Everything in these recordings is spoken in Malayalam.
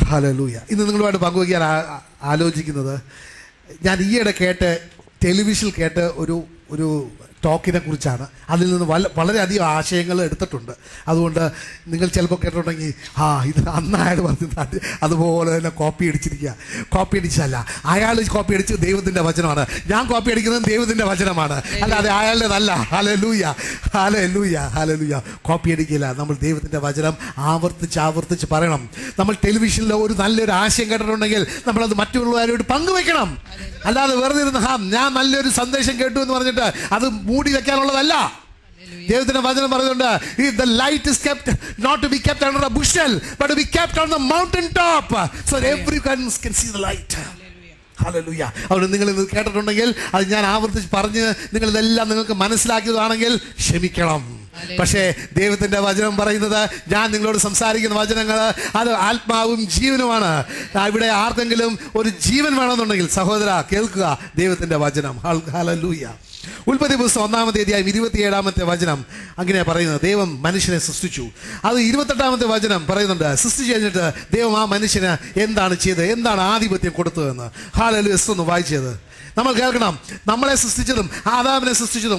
ഹല്ലേലൂയ. ഇന്ന് നിങ്ങളുമായിട്ട് പങ്കുവയ്ക്കാൻ ആലോചിക്കുന്നത്, ഞാൻ ഈയിടെ ടെലിവിഷനിൽ കേട്ട ഒരു ടോക്കിനെ കുറിച്ചാണ്. അതിൽ നിന്ന് വളരെയധികം ആശയങ്ങൾ എടുത്തിട്ടുണ്ട്. അതുകൊണ്ട് നിങ്ങൾ ചിലപ്പോൾ കേട്ടിട്ടുണ്ടെങ്കിൽ ഇത് അന്നായാൽ പറഞ്ഞത് അതുപോലെ തന്നെ കോപ്പി അടിച്ചല്ല. അയാൾ കോപ്പി അടിച്ച് ദൈവത്തിൻ്റെ വചനമാണ്, ഞാൻ കോപ്പി അടിക്കുന്നത് ദൈവത്തിൻ്റെ വചനമാണ്, അല്ലാതെ അയാളുടേതല്ല. Hallelujah, hallelujah, hallelujah. കോപ്പി അടിക്കില്ല. നമ്മൾ ദൈവത്തിൻ്റെ വചനം ആവർത്തിച്ച് പറയണം. നമ്മൾ ടെലിവിഷനിൽ ഒരു നല്ലൊരു ആശയം കേട്ടിട്ടുണ്ടെങ്കിൽ നമ്മളത് മറ്റുള്ളവരോട് പങ്കുവെക്കണം. അല്ലാതെ വെറുതെ ഇരുന്ന് ഞാൻ നല്ലൊരു സന്ദേശം കേട്ടു എന്ന് പറഞ്ഞിട്ട് അത് മൂടി വെക്കാനുള്ളതല്ല. ദൈവത്തിന്റെ വചനം പറയുന്നുണ്ട്, the light is kept not to be kept under a bushel but to be kept on the mountain top so that everyone can see the light. Hallelujah. അതുകൊണ്ട് നിങ്ങൾ ഇത് കേട്ടിട്ടുണ്ടെങ്കിൽ അത് ഞാൻ ആവർത്തിച്ച് പറഞ്ഞ് നിങ്ങളിതെല്ലാം നിങ്ങൾക്ക് മനസ്സിലാക്കിയതാണെങ്കിൽ ക്ഷമിക്കണം. പക്ഷേ ദൈവത്തിന്റെ വചനം പറയുന്നത്, ഞാൻ നിങ്ങളോട് സംസാരിക്കുന്ന വചനങ്ങൾ അത് ആത്മാവും ജീവനുമാണ്. ഇവിടെ ആർക്കെങ്കിലും ഒരു ജീവൻ വേണമെന്നുണ്ടെങ്കിൽ സഹോദര കേൾക്കുക ദൈവത്തിന്റെ വചനം. ഹല്ലേലൂയ. ഉൽപ്പത്തി പുസ്തകം 1-ാമത്തെ അധ്യായം 27-ാമത്തെ വചനം അങ്ങനെ പറയുന്നത്, ദൈവം മനുഷ്യനെ സൃഷ്ടിച്ചു. അത് 28-ാമത്തെ വചനം പറയുന്നുണ്ട്, സൃഷ്ടിച്ചു കഴിഞ്ഞിട്ട് ദൈവം ആ മനുഷ്യന് എന്താണ് ചെയ്തത്, എന്താണ് ആധിപത്യം കൊടുത്തതെന്ന്. ഹല്ലേലൂയ. ഒന്ന് വായിച്ചത് നമ്മൾ കേൾക്കണം. നമ്മളെ സൃഷ്ടിച്ചതും ആദാമിനെ സൃഷ്ടിച്ചതും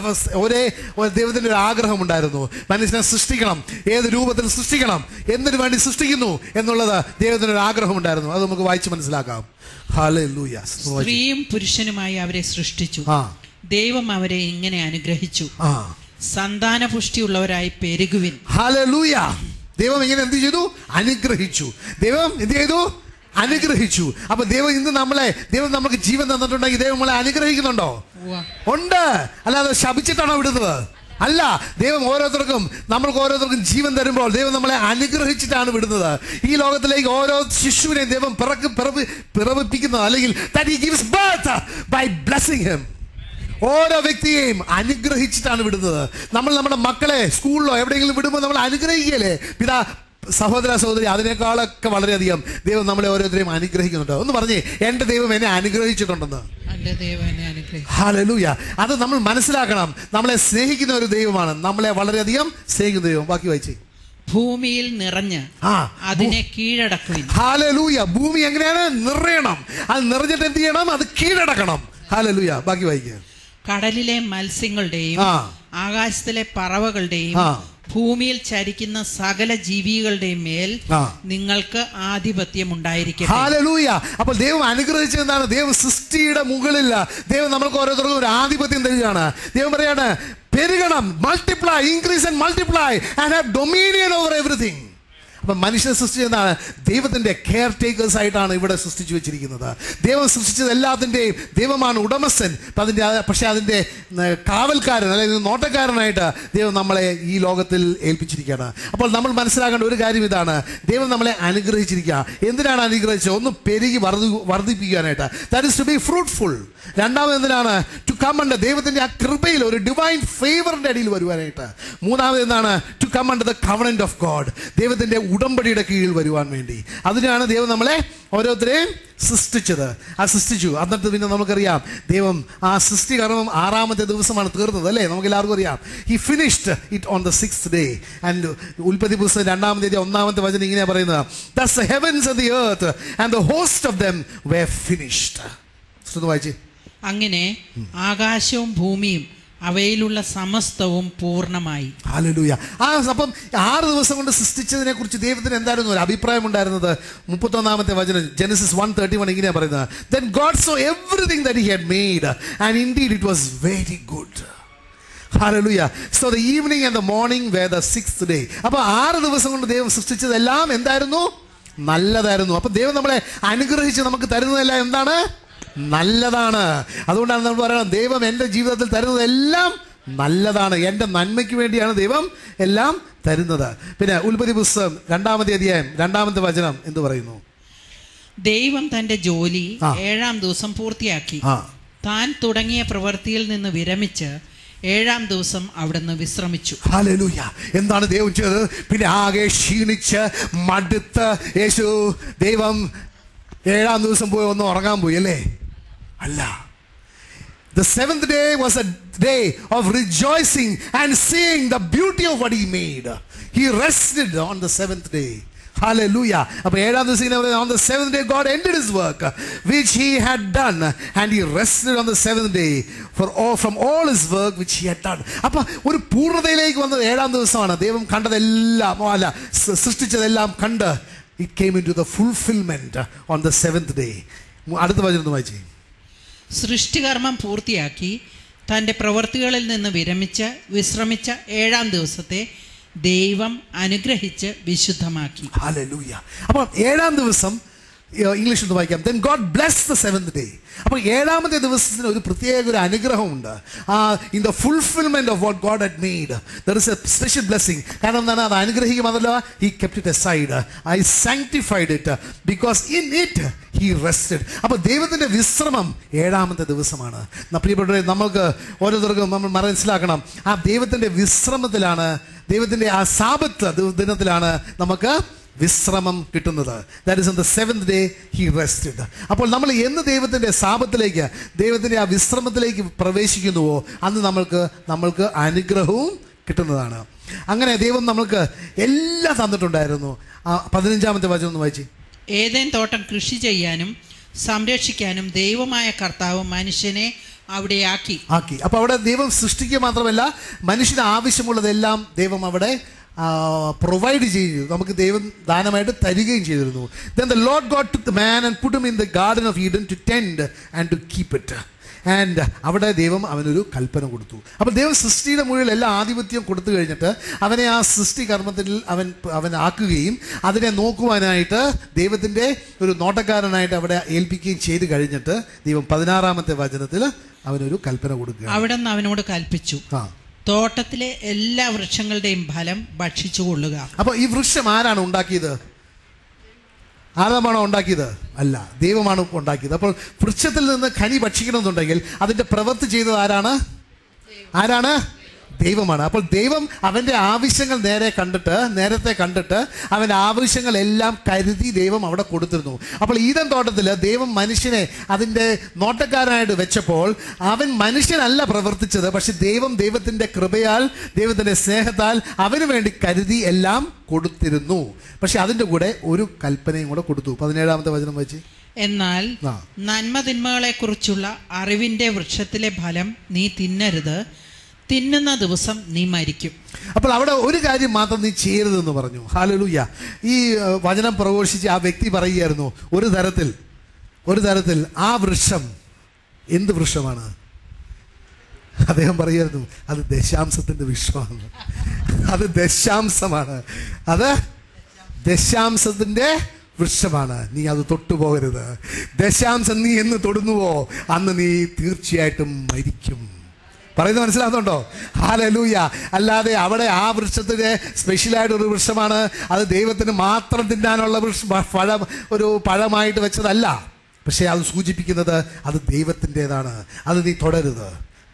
ഒരേ ദൈവത്തിൻ്റെ ഒരു ആഗ്രഹം ഉണ്ടായിരുന്നു. മനുഷ്യനെ സൃഷ്ടിക്കണം, ഏത് രൂപത്തിൽ സൃഷ്ടിക്കണം, എന്തിനു വേണ്ടി സൃഷ്ടിക്കുന്നു എന്നുള്ളത് ദൈവത്തിൻ്റെ ഒരു ആഗ്രഹം ഉണ്ടായിരുന്നു. അത് നമുക്ക് വായിച്ച് മനസ്സിലാക്കാം. ഹല്ലേലൂയ. സ്ത്രീയും പുരുഷനുമായി അവരെ സൃഷ്ടിച്ചു. ദൈവം അവരെ ഇങ്ങനെ അനുഗ്രഹിച്ചു, സന്താന പുഷ്ടിയുള്ളവരായി പെരുകുവിൻ. ഹല്ലേലൂയ. ദൈവം ഇങ്ങനെ എന്ത് ചെയ്തു? അനുഗ്രഹിച്ചു. ദൈവം എന്ത് ചെയ്തു? അനുഗ്രഹിച്ചു. അപ്പൊ ദൈവം ഇന്ന് ദൈവം നമുക്ക് ജീവൻ തന്നിട്ടുണ്ടെങ്കിൽ ദൈവം നമ്മളെ അനുഗ്രഹിക്കുന്നുണ്ടോ? ഉണ്ട്. അല്ലാതെ ശപിച്ചിട്ടാണോ വിടുന്നത്? അല്ല. ദൈവം നമ്മൾക്ക് ഓരോരുത്തർക്കും ജീവൻ തരുമ്പോൾ ദൈവം നമ്മളെ അനുഗ്രഹിച്ചിട്ടാണ് വിടുന്നത്. ഈ ലോകത്തിലേക്ക് ഓരോ ശിശുവിനെയും ദൈവം പിറവിപ്പിക്കുന്നത്, അല്ലെങ്കിൽ that he gives birth by blessing him. ഓരോ വ്യക്തിയെയും അനുഗ്രഹിച്ചിട്ടാണ് വിടുന്നത്. നമ്മൾ നമ്മുടെ മക്കളെ സ്കൂളിലോ എവിടെയെങ്കിലും വിടുമ്പോൾ നമ്മൾ അനുഗ്രഹിക്കുകയല്ലേ? സഹോദര സഹോദരി, അതിനേക്കാളൊക്കെ വളരെയധികം ദൈവം നമ്മളെ ഓരോരുത്തരെയും അനുഗ്രഹിക്കുന്നുണ്ട്. ഒന്ന് പറഞ്ഞേ, എന്റെ ദൈവം എന്നെ അനുഗ്രഹിച്ചിട്ടുണ്ടെന്ന്. ഹല്ലേലൂയ. അത് നമ്മൾ മനസ്സിലാക്കണം. നമ്മളെ സ്നേഹിക്കുന്ന ഒരു ദൈവമാണ്, നമ്മളെ വളരെയധികം സ്നേഹിക്കുന്ന ദൈവം. ബാക്കി വായിച്ചേ. ഭൂമിയിൽ നിറഞ്ഞ് അതിനെ കീഴടക്കുവിൻ. ഹല്ലേലൂയ. ഭൂമി എങ്ങനെയാണ്? നിറയണം. അത് നിറഞ്ഞിട്ട് എന്ത് ചെയ്യണം? അത് കീഴടക്കണം. ഹല്ലേലൂയ. ബാക്കി വായിക്കുക. കടലിലെ മത്സ്യങ്ങളുടെയും ആകാശത്തിലെ പറവകളുടെയും ഭൂമിയിൽ ചരിക്കുന്ന സകല ജീവികളുടെയും മേൽ നിങ്ങൾക്ക് ആധിപത്യം ഉണ്ടായിരിക്കും. ഹല്ലേലൂയ. അപ്പോൾ ദൈവം അനുഗ്രഹിച്ചത് എന്താണ്? ദൈവം സൃഷ്ടിയുടെ മുകളിൽ ദൈവം നമ്മൾക്ക് ഓരോരുത്തർക്കും ഒരു ആധിപത്യം തരികയാണ്. ദൈവം പറയാണ്, പെരുകണം, multiply, increase and multiply and have dominion over everything. അപ്പം മനുഷ്യനെ സൃഷ്ടിച്ചതാണ് ദൈവത്തിൻ്റെ കെയർ ടേക്കേഴ്സ് ആയിട്ടാണ് ഇവിടെ സൃഷ്ടിച്ചു വെച്ചിരിക്കുന്നത്. ദൈവം സൃഷ്ടിച്ചത് എല്ലാത്തിൻ്റെയും ദൈവമാണ് ഉടമസ്ഥൻ. പക്ഷേ അതിൻ്റെ കാവൽക്കാരൻ അല്ലെങ്കിൽ നോട്ടക്കാരനായിട്ട് ദൈവം നമ്മളെ ഈ ലോകത്തിൽ ഏൽപ്പിച്ചിരിക്കുകയാണ്. അപ്പോൾ നമ്മൾ മനസ്സിലാക്കേണ്ട ഒരു കാര്യം ഇതാണ്, ദൈവം നമ്മളെ അനുഗ്രഹിച്ചിരിക്കുക. എന്തിനാണ് അനുഗ്രഹിച്ചത്? ഒന്ന് പെരുകി വർദ്ധിപ്പിക്കാനായിട്ട്. That is to be fruitful. രണ്ടാമത് എന്തിനാണ്? ടു കം അണ്ടർ ദൈവത്തിൻ്റെ ആ കൃപയിൽ ഒരു ഡിവൈൻ ഫേവറിൻ്റെ അടിയിൽ വരുവാനായിട്ട്. മൂന്നാമത് എന്താണ്? To come under the covenant of God, ദൈവത്തിൻ്റെ ഉടമ്പടിയുടെ കീഴിൽ വരുവാൻ വേണ്ടി. അതിനാണ് ദൈവം നമ്മളെ ഓരോരുത്തരെയും സൃഷ്ടിച്ചു. എന്നിട്ട് പിന്നെ നമുക്കറിയാം, ദൈവം ആ സൃഷ്ടികർമ്മം 6-ാമത്തെ ദിവസമാണ് തീർന്നത്, അല്ലേ? നമുക്ക് എല്ലാവർക്കും അറിയാം. He finished it on the 6th day. And ഉൽപ്പത്തി പുസ്തകം 2-ാമത്തെ 1-ാമത്തെ വചനം ഇങ്ങനെ പറയുന്നത്, thus the heavens and the earth and the host of them were finished. വായിച്ചേ. അങ്ങനെ ആകാശവും ഭൂമിയും അവയിലുള്ള സമസ്തവും പൂർണ്ണമായി. ഹല്ലേലൂയ. അപ്പം 6 ദിവസം കൊണ്ട് സൃഷ്ടിച്ചതിനെ കുറിച്ച് ദൈവത്തിന് എന്തായിരുന്നു ഒരു അഭിപ്രായം ഉണ്ടായിരുന്നത്? 31-ാമത്തെ വചനം Genesis 1:31 ഇങ്ങനെ പറയുന്നത്, then God saw everything that he had made and indeed it was very good. Hallelujah. So the evening and the morning were the 6th day. അപ്പോൾ 6 ദിവസം കൊണ്ട് ദൈവം സൃഷ്ടിച്ചതെല്ലാം എന്തായിരുന്നു? നല്ലതായിരുന്നു. അപ്പം ദൈവം നമ്മളെ അനുഗ്രഹിച്ച് നമുക്ക് തരുന്നതെല്ലാം എന്താണ്? നല്ലതാണ്. അതുകൊണ്ടാണ് നമ്മൾ പറയുന്നത്, ദൈവം എൻ്റെ ജീവിതത്തിൽ തരുന്നതെല്ലാം നല്ലതാണ്, എൻ്റെ നന്മയ്ക്ക് വേണ്ടിയാണ് ദൈവം എല്ലാം തരുന്നത്. പിന്നെ ഉൽപ്പത്തി പുസ്തകം 2-ാമത്തെ അധ്യായം 2-ാമത്തെ വചനം എന്ത് പറയുന്നു? ദൈവം തന്റെ ജോലി 7-ാം ദിവസം പൂർത്തിയാക്കി, താൻ തുടങ്ങിയ പ്രവൃത്തിയിൽ നിന്ന് വിരമിച്ച് 7-ാം ദിവസം അവിടുന്ന് വിശ്രമിച്ചു. ഹല്ലേലൂയ. എന്താണ് ദൈവം ചെയ്തത്? പിന്നെ ആകെ ക്ഷീണിച്ച് മടുത്ത് ദൈവം 7-ാം ദിവസം പോയി ഒന്ന് ഉറങ്ങാൻ പോയി, അല്ലേ? അല്ല. The 7th day was a day of rejoicing and seeing the beauty of what he made. He rested on the 7th day. Hallelujah. അപ്പോൾ ഏഴാം ദിവസം ഇങ്ങനെ പറയുന്നത്, on the seventh day God ended his work which he had done and he rested on the seventh day from all his work which he had done. അപ്പോൾ ഒരു പൂർണ്ണതയിലേക്ക് വന്നത് ഏഴാം ദിവസമാണ്. ദൈവം കണ്ടതെല്ലാം സൃഷ്ടിച്ചതെല്ലാം കണ്ട് it came into the fulfillment on the seventh day. അടുത്ത വചനം വായിച്ചേ. സൃഷ്ടികർമ്മം പൂർത്തിയാക്കി തൻ്റെ പ്രവൃത്തികളിൽ നിന്ന് വിശ്രമിച്ച ഏഴാം ദിവസത്തെ ദൈവം അനുഗ്രഹിച്ച് വിശുദ്ധമാക്കി. ഹല്ലേലൂയ. അപ്പോൾ ഏഴാം ദിവസം ഇംഗ്ലീഷ് ഒന്ന് വായിക്കാം. Then God blessed the seventh day. അപ്പോൾ ഏഴാമത്തെ ദിവസത്തിന് ഒരു പ്രത്യേക ഒരു അനുഗ്രഹമുണ്ട്. In the fulfilment of what God had made there is a special blessing. കാരണം എന്താണ്? അത് അനുഗ്രഹിക്കുക മാത്രമല്ല, he kept it aside. I sanctified it because in it he rested. അപ്പോൾ ദൈവത്തിൻ്റെ വിശ്രമം ഏഴാമത്തെ ദിവസമാണ്. പ്രിയപ്പെട്ടവരെ, നമ്മൾക്ക് ഓരോരുത്തർക്കും നമ്മൾ മനസ്സിലാക്കണം, ആ ദൈവത്തിൻ്റെ വിശ്രമത്തിലാണ്, ദൈവത്തിൻ്റെ ആ സാബത്ത് ദിനത്തിലാണ് നമുക്ക് വിശ്രമം കിട്ടുന്നത്. That is on the seventh day he rested. അപ്പോൾ നമ്മൾ എന്ന് ദൈവത്തിൻ്റെ സാബത്തിലേക്ക്, ദൈവത്തിൻ്റെ ആ വിശ്രമത്തിലേക്ക് പ്രവേശിക്കുന്നുവോ അന്ന് നമ്മൾക്ക് അനുഗ്രഹവും കിട്ടുന്നതാണ്. അങ്ങനെ ദൈവം നമ്മൾക്ക് എല്ലാം തന്നിട്ടുണ്ടായിരുന്നു. 15-ാമത്തെ വചനം ഒന്ന് വായിച്ചു. ഏദേൻ തോട്ടം കൃഷി ചെയ്യാനും സംരക്ഷിക്കാനും ദൈവമായ കർത്താവ് മനുഷ്യനെ അവിടെ ആക്കി. അപ്പോൾ അവിടെ ദൈവം സൃഷ്ടിക്കുക മാത്രമല്ല, മനുഷ്യന് ആവശ്യമുള്ളതെല്ലാം ദൈവം അവിടെ പ്രൊവൈഡ് ചെയ്തു, നമുക്ക് ദൈവം ദാനമായിട്ട് തരികയും ചെയ്തിരുന്നു. Then the Lord God took the man and put him in the garden of Eden to tend and to keep it. And അവിടെ ദൈവം അവനൊരു കൽപ്പന കൊടുത്തു. അപ്പോൾ ദൈവം സൃഷ്ടിയുടെ മുകളിൽ എല്ലാ ആധിപത്യം കൊടുത്തു കഴിഞ്ഞിട്ട് അവനെ ആ സൃഷ്ടി കർമ്മത്തിൽ അവൻ ആക്കുകയും അതിനെ നോക്കുവാനായിട്ട് ദൈവത്തിൻ്റെ ഒരു നോട്ടക്കാരനായിട്ട് അവിടെ ഏൽപ്പിക്കുകയും ചെയ്ത് കഴിഞ്ഞിട്ട് ദൈവം 16-ാമത്തെ വചനത്തിൽ അവനൊരു കൽപ്പന കൊടുക്കുക. അവിടെ നിന്ന് അവനോട് കൽപ്പിച്ചു, തോട്ടത്തിലെ എല്ലാ വൃക്ഷങ്ങളുടെയും ഫലം ഭക്ഷിച്ചു കൊള്ളുക. അപ്പോൾ ഈ വൃക്ഷം ആരാണ് ഉണ്ടാക്കിയത്? ആദമാണോ ഉണ്ടാക്കിയത്? അല്ല, ദൈവമാണ് ഉണ്ടാക്കിയത്. അപ്പോൾ വൃക്ഷത്തിൽ നിന്ന് ഖനി ഭക്ഷിക്കണമെന്നുണ്ടെങ്കിൽ അതിൻ്റെ പ്രവൃത്തി ചെയ്തത് ആരാണ്? ദൈവമാണ്. അപ്പോൾ ദൈവം അവൻ്റെ ആവശ്യങ്ങൾ നേരത്തെ കണ്ടിട്ട് അവൻ്റെ ആവശ്യങ്ങളെല്ലാം കരുതി ദൈവം അവിടെ കൊടുത്തിരുന്നു. അപ്പോൾ ഈദൻ തോട്ടത്തിൽ ദൈവം മനുഷ്യനെ അതിൻ്റെ നോട്ടക്കാരനായിട്ട് വെച്ചപ്പോൾ അവൻ മനുഷ്യനല്ല പ്രവർത്തിച്ചത്, പക്ഷെ ദൈവത്തിൻ്റെ കൃപയാൽ, ദൈവത്തിൻ്റെ സ്നേഹത്താൽ അവന് വേണ്ടി കരുതി എല്ലാം കൊടുത്തിരുന്നു. പക്ഷെ അതിൻ്റെ കൂടെ ഒരു കൽപ്പനയും കൂടെ കൊടുത്തു. 17-ാമത്തെ വചനം വായിച്ച്. എന്നാൽ നന്മതിന്മകളെ കുറിച്ചുള്ള അറിവിൻ്റെ വൃക്ഷത്തിലെ ഫലം നീ തിന്നരുത്, തിന്നുന്ന ദിവസം നീ മരിക്കും. അപ്പോൾ അവിടെ ഒരു കാര്യം മാത്രം നീ ചെയ്യരുതെന്ന് പറഞ്ഞു. ഹല്ലേലൂയ. ഈ വചനം പ്രഘോഷിച്ച് ആ വ്യക്തി പറയുകയായിരുന്നു, ഒരു തരത്തിൽ ആ വൃക്ഷം എന്ത് വൃക്ഷമാണ്? അദ്ദേഹം പറയുമായിരുന്നു, അത് ദശാംശത്തിൻ്റെ വൃക്ഷമാണ്. അത് ദശാംശത്തിൻ്റെ വൃക്ഷമാണ്. നീ അത് തൊട്ടുപോകരുത്. ദശാംശം നീ എന്ന് തൊടുന്നുവോ അന്ന് നീ തീർച്ചയായിട്ടും മരിക്കും. പറയുന്നത് മനസ്സിലാകുന്നുണ്ടോ? ഹല്ലേലൂയ. അല്ലാതെ അവിടെ ആ വൃക്ഷത്തിൻ്റെ സ്പെഷ്യലായിട്ടൊരു വൃക്ഷമാണ്, അത് ദൈവത്തിന് മാത്രം തിന്നാനുള്ള ഒരു പഴമായിട്ട് വെച്ചതല്ല. പക്ഷേ അത് സൂചിപ്പിക്കുന്നത് അത് ദൈവത്തിൻ്റെതാണ്, അത് നീ തൊടരുത്.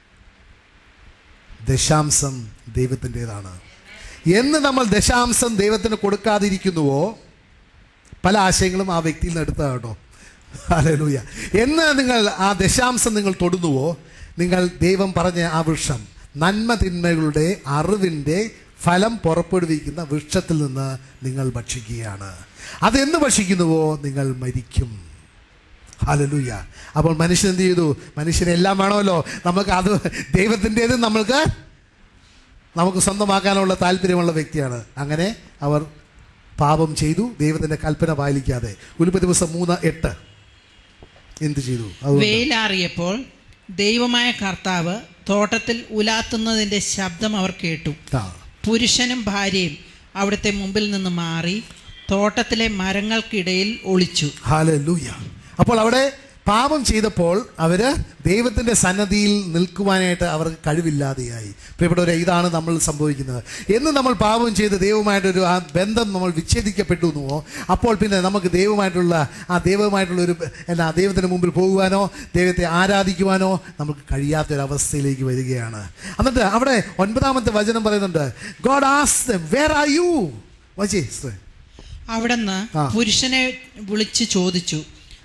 ദശാംശം ദൈവത്തിൻ്റെതാണ്. എന്ന് നമ്മൾ ദശാംശം ദൈവത്തിന് കൊടുക്കാതിരിക്കുന്നുവോ, പല ആശയങ്ങളും ആ വ്യക്തിയിൽ നിന്ന് എടുത്തതാണ് കേട്ടോ. ഹല്ലേലൂയ. എന്ന് നിങ്ങൾ ആ ദശാംശം നിങ്ങൾ തൊടുന്നുവോ, നിങ്ങൾ ദൈവം പറഞ്ഞ ആ വൃക്ഷം, നന്മ തിന്മകളുടെ അറിവിൻ്റെ ഫലം പുറപ്പെടുവിക്കുന്ന വൃക്ഷത്തിൽ നിന്ന് നിങ്ങൾ ഭക്ഷിക്കുകയാണ്. അതെന്ന് ഭക്ഷിക്കുന്നുവോ നിങ്ങൾ മരിക്കും. ഹല്ലേലൂയ. അപ്പോൾ മനുഷ്യൻ എന്ത് ചെയ്തു? മനുഷ്യനെല്ലാം വേണമല്ലോ, നമുക്ക് അത് ദൈവത്തിൻ്റേത് നമുക്ക് സ്വന്തമാക്കാനുള്ള താല്പര്യമുള്ള വ്യക്തിയാണ്. അങ്ങനെ അവർ പാപം ചെയ്തു, ദൈവത്തിൻ്റെ കൽപ്പന പാലിക്കാതെ. ഉൽപ്പത്തി ദിവസം 3:8 എന്ത് ചെയ്തു? വെയിലാറിയപ്പോൾ ദൈവമായ കർത്താവ് തോട്ടത്തിൽ ഉലാത്തുന്നതിൻ്റെ ശബ്ദം അവർ കേട്ടു. പുരുഷനും ഭാര്യയും അവിടുത്തെ മുമ്പിൽ നിന്ന് മാറി തോട്ടത്തിലെ മരങ്ങൾക്കിടയിൽ ഒളിച്ചു. ഹല്ലേലൂയ. അപ്പോൾ അവിടെ പാപം ചെയ്തപ്പോൾ അവർ ദൈവത്തിൻ്റെ സന്നദ്ധിയിൽ നിൽക്കുവാനായിട്ട് അവർക്ക് കഴിവില്ലാതെയായി. പ്രിയപ്പെട്ടവരെ, ഇതാണ് നമ്മൾ സംഭവിക്കുന്നത്. എന്ന് നമ്മൾ പാപം ചെയ്ത് ദൈവമായിട്ടൊരു ആ ബന്ധം നമ്മൾ വിച്ഛേദിക്കപ്പെട്ടുവോ, അപ്പോൾ പിന്നെ നമുക്ക് ദൈവമായിട്ടുള്ള ദൈവത്തിന് മുമ്പിൽ പോകുവാനോ ദൈവത്തെ ആരാധിക്കുവാനോ നമുക്ക് കഴിയാത്തൊരവസ്ഥയിലേക്ക് വരികയാണ്. എന്നിട്ട് അവിടെ 9-ാമത്തെ വചനം പറയുന്നുണ്ട്, God asked them, where are you? അവിടുന്ന് പുരുഷനെ വിളിച്ച് ചോദിച്ചു,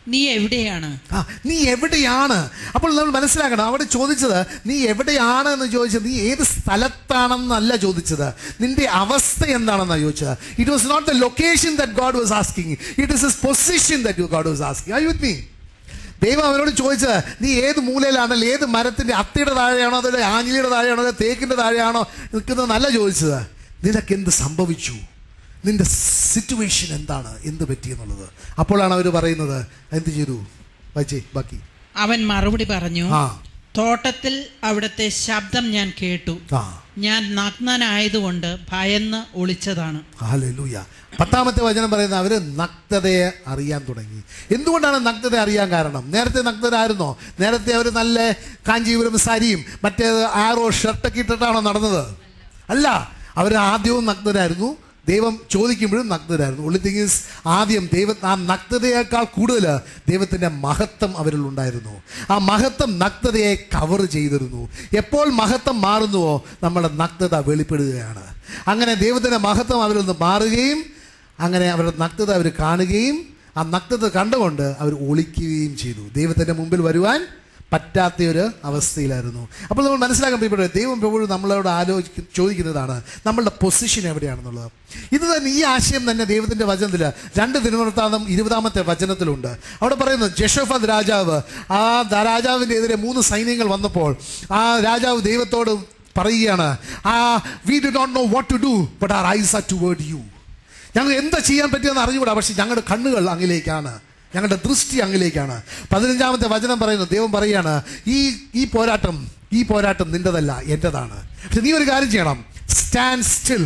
നീ എവിടെയാണ്? നീ എവിടെയാണ്? അപ്പോൾ നമ്മൾ മനസ്സിലാക്കണം, അവിടെ ചോദിച്ചത് നീ എവിടെയാണ് എന്ന് ചോദിച്ചത് നീ ഏത് സ്ഥലത്താണെന്നല്ല ചോദിച്ചത്, നിന്റെ അവസ്ഥ എന്താണെന്നാണ് ചോദിച്ചത്. It was not the location that God was asking, it is his position that God was asking. Are you with me? ദൈവം അവനോട് ചോദിച്ചത് നീ ഏത് മൂലയിലാണല്ലോ, ഏത് മരത്തിന്റെ അത്തിയുടെ താഴെയാണോ, അതോ ആഞ്ഞിലിയുടെ താഴെയാണോ, അതോ തേക്കിന്റെ താഴെയാണോ നിൽക്കുന്നതെന്നല്ല ചോദിച്ചത്. നിനക്ക് എന്ത് സംഭവിച്ചു, നിന്റെ സിറ്റുവേഷൻ എന്താണ്, എന്ത് പറ്റിയെന്നുള്ളത്. അപ്പോഴാണ് അവർ പറയുന്നത് എന്ത് ചെയ്തു? വായിച്ചേ ബാക്കി. അവൻ മറുപടി പറഞ്ഞു, തോട്ടത്തിൽ അവിടുത്തെ ശബ്ദം ഞാൻ കേട്ടു, ഞാൻ നഗ്നനായതുകൊണ്ട് ഭയന്ന് ഒളിച്ചതാണ്. ഹല്ലേലൂയ. 10ാമത്തെ വചനം പറയുന്ന അവര് നഗ്നതയെ അറിയാൻ തുടങ്ങി. എന്തുകൊണ്ടാണ് നഗ്നത അറിയാൻ കാരണം? നേരത്തെ നഗ്നത ആയിരുന്നോ? നേരത്തെ അവർ നല്ല കാഞ്ചീപുരം സാരിയും മറ്റേത് ആരോ ഷർട്ടൊക്കെ ഇട്ടിട്ടാണോ നടന്നത്? അല്ല, അവർ ആദ്യവും നഗ്നരായിരുന്നു, ദൈവം ചോദിക്കുമ്പോഴും നഗ്നരായിരുന്നു. ഉള്ളി തിങ്സ് ആദ്യം ആ നഗ്നതയേക്കാൾ കൂടുതൽ ദൈവത്തിൻ്റെ മഹത്വം അവരിൽ ഉണ്ടായിരുന്നു. ആ മഹത്വം നഗ്നതയെ കവർ ചെയ്തിരുന്നു. എപ്പോൾ മഹത്വം മാറുന്നുവോ നമ്മുടെ നഗ്നത വെളിപ്പെടുകയാണ്. അങ്ങനെ ദൈവത്തിൻ്റെ മഹത്വം അവരിൽ നിന്ന് മാറുകയും അങ്ങനെ അവരുടെ നഗ്നത അവർ കാണുകയും ആ നഗ്നത കണ്ടുകൊണ്ട് അവർ ഒളിക്കുകയും ചെയ്തു. ദൈവത്തിൻ്റെ മുമ്പിൽ വരുവാൻ പറ്റാത്ത ഒരു അവസ്ഥയിലായിരുന്നു. അപ്പോൾ നമ്മൾ മനസ്സിലാക്കാൻ പ്രിയപ്പെട്ടവരെ, ദൈവം എപ്പോഴും നമ്മളോട് ചോദിക്കുന്നതാണ് നമ്മളുടെ പൊസിഷൻ എവിടെയാണെന്നുള്ളത്. ഇത് തന്നെ, ഈ ആശയം തന്നെ ദൈവത്തിൻ്റെ വചനത്തിൽ 2 ദിനവൃത്താന്തം 20ാമത്തെ വചനത്തിലുണ്ട്. അവിടെ പറയുന്നത് ജെഷോഫത്ത് രാജാവ്, ആ രാജാവിൻ്റെ എതിരെ 3 സൈന്യങ്ങൾ വന്നപ്പോൾ ആ രാജാവ് ദൈവത്തോട് പറയുകയാണ്, we do not know what to do but our eyes are toward you. ഞങ്ങൾ എന്താ ചെയ്യാൻ പറ്റിയെന്ന് അറിഞ്ഞുകൂടാ, പക്ഷെ ഞങ്ങളുടെ കണ്ണുകൾ അങ്ങിലേക്കാണ്, ഞങ്ങളുടെ ദൃഷ്ടി അങ്ങിലേക്കാണ്. 15ാമത്തെ വചനം പറയുന്നു, ദൈവം പറയാണ്, ഈ പോരാട്ടം നിൻ്റെതല്ല, എൻ്റെതാണ്. പക്ഷെ നീ ഒരു കാര്യം ചെയ്യണം, stand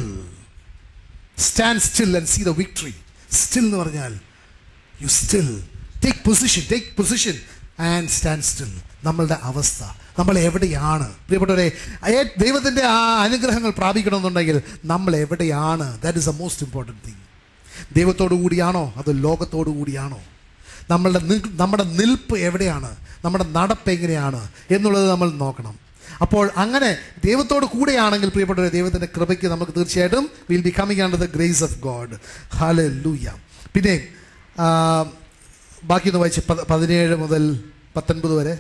still and see the victory. Still എന്ന് പറഞ്ഞാൽ you still take position and stand still. നമ്മളുടെ അവസ്ഥ, നമ്മൾ എവിടെയാണ് പ്രിയപ്പെട്ടവരെ? ദൈവത്തിൻ്റെ ആ അനുഗ്രഹങ്ങൾ പ്രാപിക്കണമെന്നുണ്ടെങ്കിൽ നമ്മൾ എവിടെയാണ്? That is the most important thing. ദൈവത്തോടു കൂടിയാണോ അതോ ലോകത്തോടു കൂടിയാണോ? നമ്മുടെ നിൽപ്പ് എവിടെയാണ്, നമ്മുടെ നടപ്പ് എങ്ങനെയാണ് എന്നുള്ളത് നമ്മൾ നോക്കണം. അപ്പോൾ അങ്ങനെ ദൈവത്തോട് കൂടെയാണെങ്കിൽ പ്രിയപ്പെട്ടവരെ, ദൈവത്തിൻ്റെ കൃപയ്ക്ക് നമുക്ക് തീർച്ചയായിട്ടും will be coming under the grace of God. Hallelujah. പിന്നെ ബാക്കി ഒന്ന് വായിച്ച് 17 മുതൽ 19 വരെ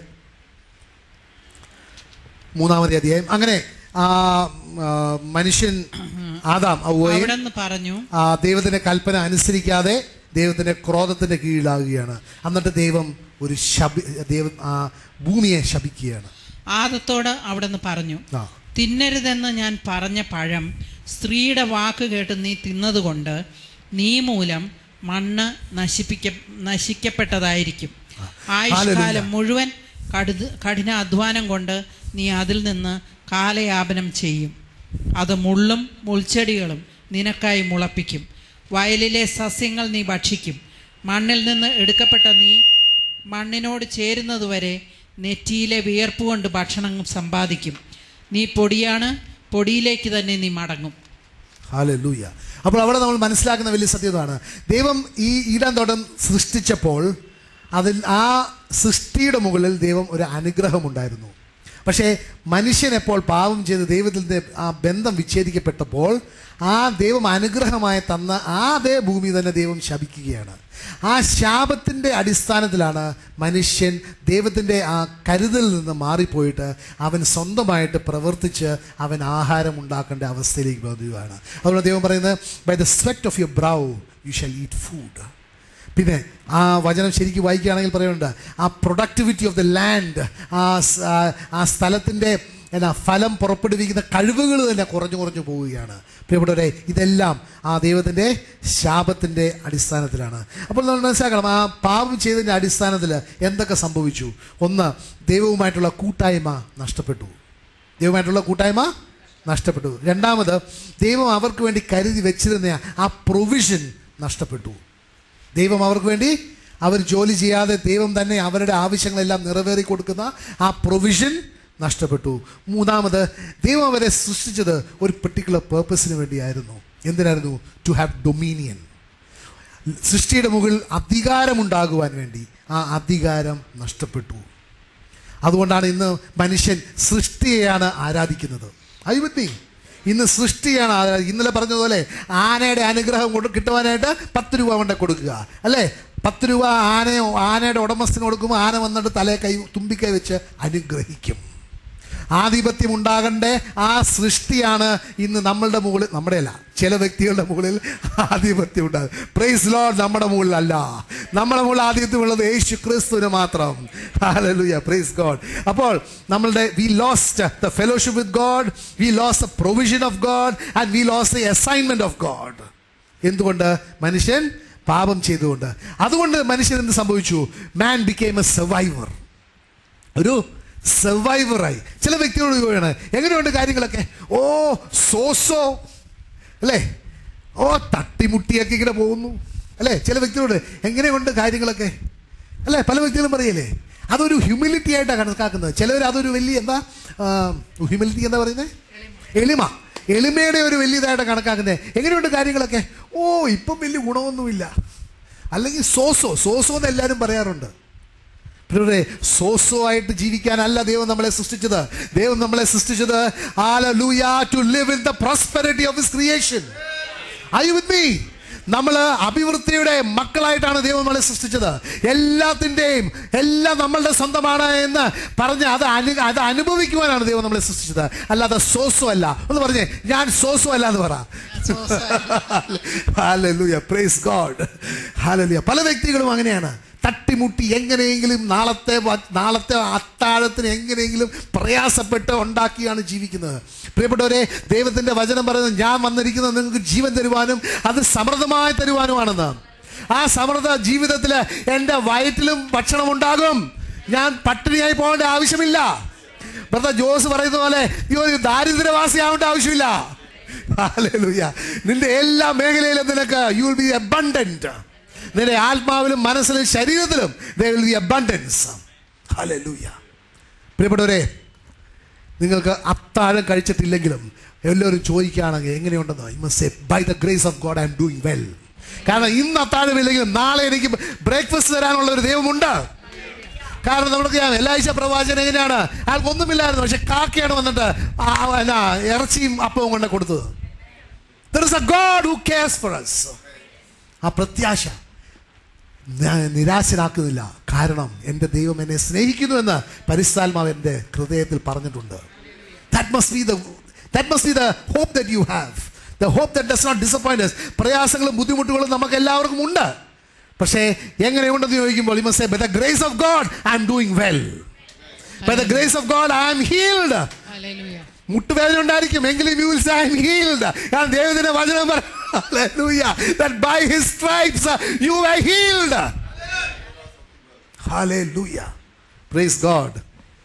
3ാമത്തെ അധ്യായം. അങ്ങനെ മനുഷ്യൻ ആദാം അവിടെ പറഞ്ഞു ദൈവത്തിന്റെ കൽപ്പന അനുസരിക്കാതെ ദൈവത്തിന്റെ ക്രോധത്തിന്റെ കീഴിലാകുകയാണ്. എന്നിട്ട് ദൈവം ഭൂമിയെ ശപിക്കുകയാണ്. ആദത്തോട് അവിടെ പറഞ്ഞു, തിന്നരുതെന്ന് ഞാൻ പറഞ്ഞ പഴം സ്ത്രീയുടെ വാക്ക് കേട്ട് നീ തിന്നതുകൊണ്ട് നീ മൂലം മണ്ണ് നശിക്കപ്പെട്ടതായിരിക്കും. ആയുഷ്കാലം മുഴുവൻ കഠിനാധ്വാനം കൊണ്ട് നീ അതിൽ നിന്ന് കാലയാപനം ചെയ്യും. അത് മുള്ളും മുൾച്ചെടികളും നിനക്കായി മുളപ്പിക്കും. വയലിലെ സസ്യങ്ങൾ നീ ഭക്ഷിക്കും. മണ്ണിൽ നിന്ന് എടുക്കപ്പെട്ട നീ മണ്ണിനോട് ചേരുന്നതുവരെ നെറ്റിയിലെ വിയർപ്പ് കൊണ്ട് ഭക്ഷണം സമ്പാദിക്കും. നീ പൊടിയാണ്, പൊടിയിലേക്ക് തന്നെ നീ മടങ്ങും. ഹല്ലേലൂയ. അപ്പോൾ അവിടെ നമ്മൾ മനസ്സിലാക്കുന്ന വലിയ സത്യമാണ്, ദൈവം ഈ ഈഡൻ തോട്ടം സൃഷ്ടിച്ചപ്പോൾ അതിൽ ആ സൃഷ്ടിയുടെ മുകളിൽ ദൈവം ഒരു അനുഗ്രഹമുണ്ടായിരുന്നു. പക്ഷേ മനുഷ്യൻ എപ്പോൾ പാപം ചെയ്ത് ദൈവത്തിൻ്റെ ആ ബന്ധം വിച്ഛേദിക്കപ്പെട്ടപ്പോൾ ആ ദൈവം അനുഗ്രഹമായി തന്ന അതേ ഭൂമി തന്നെ ദൈവം ശപിക്കുകയാണ്. ആ ശാപത്തിൻ്റെ അടിസ്ഥാനത്തിലാണ് മനുഷ്യൻ ദൈവത്തിൻ്റെ ആ കരുതലിൽ നിന്ന് മാറിപ്പോയിട്ട് അവൻ സ്വന്തമായിട്ട് പ്രവർത്തിച്ച് അവൻ ആഹാരം ഉണ്ടാക്കേണ്ട അവസ്ഥയിലേക്ക് വരികയാണ്. അതുകൊണ്ട് ദൈവം പറയുന്നത്, by the sweat of your brow you shall eat food. പിന്നെ ആ വചനം ശരിക്കും വായിക്കുകയാണെങ്കിൽ പറയുന്നുണ്ട്, ആ പ്രൊഡക്ടിവിറ്റി ഓഫ് ദ ലാൻഡ്, ആ സ്ഥലത്തിൻ്റെ ഫലം പുറപ്പെടുവിക്കുന്ന കഴിവുകൾ തന്നെ കുറഞ്ഞു പോവുകയാണ്. പ്രിയപ്പെട്ടവരെ, ഇതെല്ലാം ആ ദൈവത്തിൻ്റെ ശാപത്തിൻ്റെ അടിസ്ഥാനത്തിലാണ്. അപ്പോൾ നമ്മൾ മനസ്സിലാക്കണം, ആ പാപം ചെയ്തതിൻ്റെ അടിസ്ഥാനത്തിൽ എന്തൊക്കെ സംഭവിച്ചു. ഒന്ന്, ദൈവവുമായിട്ടുള്ള കൂട്ടായ്മ നഷ്ടപ്പെട്ടു. രണ്ടാമത്, ദൈവം അവർക്ക് വേണ്ടി കരുതി വെച്ചിരുന്ന ആ പ്രൊവിഷൻ നഷ്ടപ്പെട്ടു. ദൈവം അവർക്ക് വേണ്ടി അവർ ജോലി ചെയ്യാതെ ദൈവം തന്നെ അവരുടെ ആവശ്യങ്ങളെല്ലാം നിറവേറി കൊടുക്കുന്ന ആ പ്രൊവിഷൻ നഷ്ടപ്പെട്ടു. മൂന്നാമത്, ദൈവം അവരെ സൃഷ്ടിച്ചത് ഒരു പെർട്ടിക്കുലർ പേർപ്പസിന് വേണ്ടിയായിരുന്നു. എന്തിനായിരുന്നു? To have dominion. സൃഷ്ടിയുടെ മുകളിൽ അധികാരമുണ്ടാകുവാൻ വേണ്ടി. ആ അധികാരം നഷ്ടപ്പെട്ടു. അതുകൊണ്ടാണ് ഇന്ന് മനുഷ്യൻ സൃഷ്ടിയെയാണ് ആരാധിക്കുന്നത്. അയ്യപ്പത്തി ഇന്ന് സൃഷ്ടിയാണ് ആരാധിക്കുന്നത്. ഇന്നലെ പറഞ്ഞതുപോലെ ആനയുടെ അനുഗ്രഹം കിട്ടുവാനായിട്ട് 10 രൂപ കൊണ്ട് കൊടുക്കുക, അല്ലേ? 10 രൂപ ആനയുടെ ഉടമസ്ഥന് കൊടുക്കുമ്പോൾ ആന വന്നിട്ട് തുമ്പിക്കൈ വെച്ച് അനുഗ്രഹിക്കും. ആധിപത്യം ഉണ്ടാകേണ്ട ആ സൃഷ്ടിയാണ് ഇന്ന് നമ്മളുടെ മുകളിൽ, നമ്മുടെയല്ല, ചില വ്യക്തികളുടെ മുകളിൽ ആധിപത്യം ഉണ്ടാകും. Praise Lord. നമ്മുടെ മുകളിലല്ല, നമ്മുടെ മുകളിൽ ആധിപത്യമുള്ളത് യേശു ക്രിസ്തുവിന് മാത്രം. Hallelujah, praise God. അപ്പോൾ നമ്മളുടെ we lost the fellowship with God, we lost the provision of God, and we lost the assignment of God. എന്തുകൊണ്ട്? മനുഷ്യൻ പാപം ചെയ്തുകൊണ്ട്. അതുകൊണ്ട് മനുഷ്യൻ എന്ത് സംഭവിച്ചു? Man became a survivor. ഒരു സർവൈവറായി. ചില വ്യക്തികളോട് ചോദിക്കുകയാണ്, എങ്ങനെയുണ്ട് കാര്യങ്ങളൊക്കെ? ഓ സോസോ അല്ലേ, ഓ തട്ടിമുട്ടിയൊക്കെ ഇങ്ങനെ പോകുന്നു അല്ലേ. ചില വ്യക്തികളോട് എങ്ങനെയുണ്ട് കാര്യങ്ങളൊക്കെ അല്ലേ, പല വ്യക്തികളും പറയല്ലേ. അതൊരു ഹ്യൂമിലിറ്റി ആയിട്ടാണ് കണക്കാക്കുന്നത്. ചിലവർ അതൊരു വലിയ ഹ്യൂമിലിറ്റി എന്താ പറയുന്നത്? എളിമയുടെ ഒരു വലിയതായിട്ട് കണക്കാക്കുന്നത്. എങ്ങനെയുണ്ട് കാര്യങ്ങളൊക്കെ? ഓ ഇപ്പം വലിയ ഗുണമൊന്നുമില്ല. അല്ലെങ്കിൽ സോസോ എന്ന് എല്ലാവരും പറയാറുണ്ട്. സോസോ ആയിട്ട് ജീവിക്കാനല്ല ദൈവം നമ്മളെ സൃഷ്ടിച്ചത്. ദൈവം നമ്മളെ സൃഷ്ടിച്ചത് hallelujah to live in the prosperity of his creation. Are you with me? നമ്മൾ അഭിവൃദ്ധിയുടെ മക്കളായിട്ടാണ് ദൈവം നമ്മളെ സൃഷ്ടിച്ചത്. എല്ലാം നമ്മളുടെ സ്വന്തമാണ് എന്ന് പറഞ്ഞ് അത് അനുഭവിക്കുവാനാണ് ദൈവം നമ്മളെ സൃഷ്ടിച്ചത്, അല്ലാതെ സോസോ അല്ല. ഒന്ന് പറഞ്ഞേ, ഞാൻ സോസോ അല്ല എന്ന് പറ. Hallelujah, praise God. ഹല്ലേലൂയ. പല വ്യക്തികളും അങ്ങനെയാണ്, തട്ടിമുട്ടി എങ്ങനെയെങ്കിലും നാളത്തെ അത്താഴത്തിന് എങ്ങനെയെങ്കിലും പ്രയാസപ്പെട്ട് ഉണ്ടാക്കിയാണ് ജീവിക്കുന്നത്. പ്രിയപ്പെട്ടവരെ, ദൈവത്തിൻ്റെ വചനം പറയുന്നത് ഞാൻ വന്നിരിക്കുന്നത് നിങ്ങൾക്ക് ജീവൻ തരുവാനും അത് സമൃദ്ധമായി തരുവാനുമാണെന്ന്. ആ സമൃദ്ധ ജീവിതത്തിൽ എൻ്റെ വയറ്റിലും ഭക്ഷണം ഉണ്ടാകും. ഞാൻ പട്ടിണിയായി പോകേണ്ട ആവശ്യമില്ല. ബ്രദർ ജോസ് പറയുന്ന പോലെ ദാരിദ്ര്യവാസിയാവേണ്ട ആവശ്യമില്ല. ഹല്ലേലൂയ. നിന്റെ എല്ലാ മേഖലയിലും നിനക്ക് യു വിൽ ബി അബണ്ടന്റ്. നിന്റെ ആത്മാവിലും മനസ്സിലും ശരീരത്തിലും there will be abundance. Hallelujah. പ്രിയപ്പെട്ടവരെ, നിങ്ങൾക്ക് അത്താഴം കഴിച്ചിട്ടില്ലെങ്കിലും എല്ലാവരും ചോദിക്കുകയാണെങ്കിൽ എങ്ങനെയുണ്ടെന്ന്, you must say by the grace of God I am doing well. കാരണം ഇന്ന് അത്താഴമില്ലെങ്കിലും നാളെ എനിക്ക് ബ്രേക്ക്ഫാസ്റ്റ് തരാനുള്ള ഒരു ദൈവമുണ്ട്. കാരണം നമുക്ക് എല്ലാഴ്ച പ്രവാചകൻ എങ്ങനെയാണ്? അയാൾക്കൊന്നുമില്ലായിരുന്നു, പക്ഷെ കാക്കയാണ് വന്നിട്ട് ഇറച്ചിയും അപ്പവും കൊണ്ട് കൊടുത്തത്. There is a God who cares for us. ആ പ്രത്യാശ നിരാശനാക്കുന്നില്ല. കാരണം എൻ്റെ ദൈവം എന്നെ സ്നേഹിക്കുന്നുവെന്ന് പരിശുദ്ധാത്മാവ് എൻ്റെ ഹൃദയത്തിൽ പറഞ്ഞിട്ടുണ്ട്. That must be the hope that you have. The hope that does not disappoint us. പ്രയാസങ്ങളും ബുദ്ധിമുട്ടുകളും നമുക്ക് എല്ലാവർക്കും ഉണ്ട്. പക്ഷേ എങ്ങനെയുണ്ടെന്ന് ചോദിക്കുമ്പോൾ you must say by the grace of God I am doing well. By the grace of God I am healed. Hallelujah. മുട്ടുവേദന ഉണ്ടായിരിക്കും എങ്കിലും you will say I am healed. കാരണം ദൈവത്തിന്റെ വചനം പറ Hallelujah, that by his stripes you were healed. Hallelujah, praise God.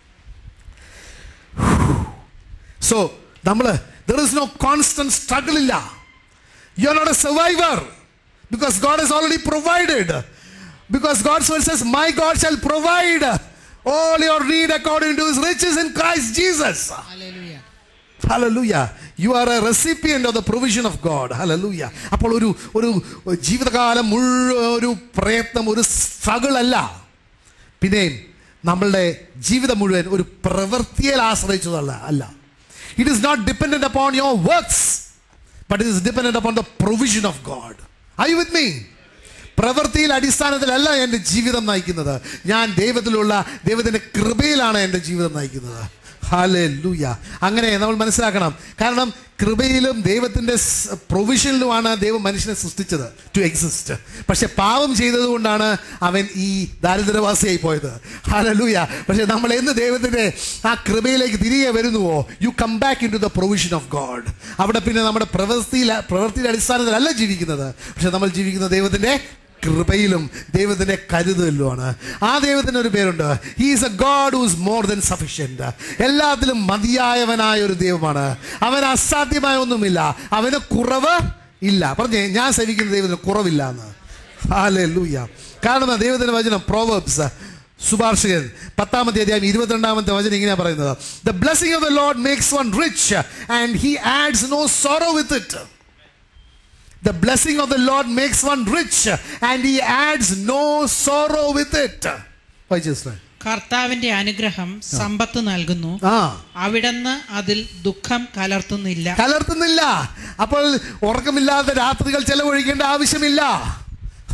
So there is no constant struggle illa. You are not a survivor because God has already provided. Because God says my God shall provide all your need according to his riches in Christ Jesus. Hallelujah. Hallelujah. You are a recipient of the provision of God. Hallelujah. അപ്പോൾ ഒരു ജീവിതകാലം മുഴുവൻ ഒരു പ്രയത്നം, ഒരു സ്ട്രഗിൾ അല്ല. പിന്നെയും നമ്മളുടെ ജീവിതം മുഴുവൻ ഒരു പ്രവൃത്തിയിൽ ആശ്രയിച്ചതല്ല. It is not dependent upon your works, but it is dependent upon the provision of God. Are you with me? പ്രവൃത്തിയിൽ അടിസ്ഥാനത്തിലല്ല എൻ്റെ ജീവിതം നയിക്കുന്നത്. ഞാൻ ദൈവത്തിൻ്റെ കൃപയിലാണ് എൻ്റെ ജീവിതം നയിക്കുന്നത്. ഹല്ലേലൂയ. അങ്ങനെ നമ്മൾ മനസ്സിലാക്കണം. കാരണം കൃപയിലും ദൈവത്തിൻ്റെ പ്രൊവിഷനിലുമാണ് ദൈവം മനുഷ്യനെ സൃഷ്ടിച്ചത് ടു എക്സിസ്റ്റ്. പക്ഷെ പാപം ചെയ്തതുകൊണ്ടാണ് അവൻ ഈ ദാരിദ്ര്യവാസിയായി പോയത്. ഹല്ലേലൂയ. പക്ഷെ നമ്മൾ എന്ന് ദൈവത്തിൻ്റെ ആ കൃപയിലേക്ക് തിരികെ വരുന്നുവോ, you come back into the provision of God. അവിടെ പിന്നെ നമ്മുടെ പ്രവൃത്തിയുടെ അടിസ്ഥാനത്തിലല്ല ജീവിക്കുന്നത്, പക്ഷെ നമ്മൾ ജീവിക്കുന്നത് ദൈവത്തിൻ്റെ കൃപയിലും ദൈവത്തിൻ്റെ കരുതലുമാണ്. ആ ദൈവത്തിന് ഒരു പേരുണ്ട്. He is a God who is more than sufficient. എല്ലാത്തിലും മതിയായവനായ ഒരു ദൈവമാണ്. അവന് അസാധ്യമായ ഒന്നുമില്ല, അവന് കുറവ് ഇല്ല. പറഞ്ഞേ, ഞാൻ സേവിക്കുന്ന ദൈവത്തിന് കുറവില്ല എന്ന്. ഹല്ലേലൂയ. കാരണം ദൈവത്തിൻ്റെ വചനം പ്രോവർബ്സ് സുഭാഷിതൻ 10-ാമത്തെ അധ്യായം 22-ാമത്തെ വചനം ഇങ്ങനെയാണ് പറയുന്നത്, the blessing of the Lord makes one rich and he adds no sorrow with it. The blessing of the Lord makes one rich and he adds no sorrow with it. കർത്താവിന്റെ അനുഗ്രഹം സമ്പത്ത് നൽകുന്നു, അവിടുന്ന് അതിൽ ദുഃഖം കലർത്തുന്നില്ല. അപ്പോൾ ഉറക്കമില്ലാത്ത രാത്രികൾ ചെലവഴിക്കേണ്ട ആവശ്യമില്ല.